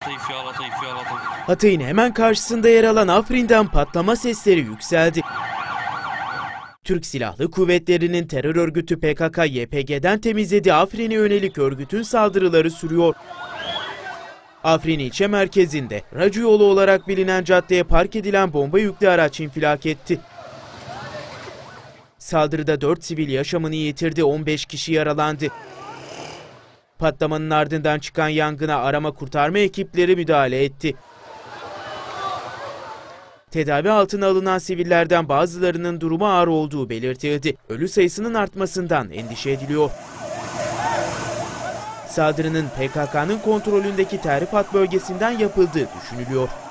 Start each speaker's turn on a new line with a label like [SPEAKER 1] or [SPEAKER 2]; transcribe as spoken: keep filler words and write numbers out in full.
[SPEAKER 1] Hatay'ın hemen karşısında yer alan Afrin'den patlama sesleri yükseldi. Türk Silahlı Kuvvetleri'nin terör örgütü P K K Y P G'den temizlediği Afrin'e yönelik örgütün saldırıları sürüyor. Afrin ilçe merkezinde Racı yolu olarak bilinen caddeye park edilen bomba yüklü araç infilak etti. Saldırıda dört sivil yaşamını yitirdi, on beş kişi yaralandı. Patlamanın ardından çıkan yangına arama kurtarma ekipleri müdahale etti. Tedavi altına alınan sivillerden bazılarının durumu ağır olduğu belirtildi. Ölü sayısının artmasından endişe ediliyor. Saldırının P K K'nın kontrolündeki Terrifat bölgesinden yapıldığı düşünülüyor.